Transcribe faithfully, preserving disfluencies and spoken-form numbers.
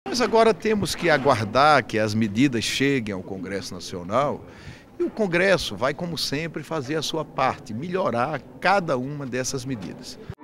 Nós agora temos que aguardar que as medidas cheguem ao Congresso Nacional e o Congresso vai, como sempre, fazer a sua parte, melhorar cada uma dessas medidas.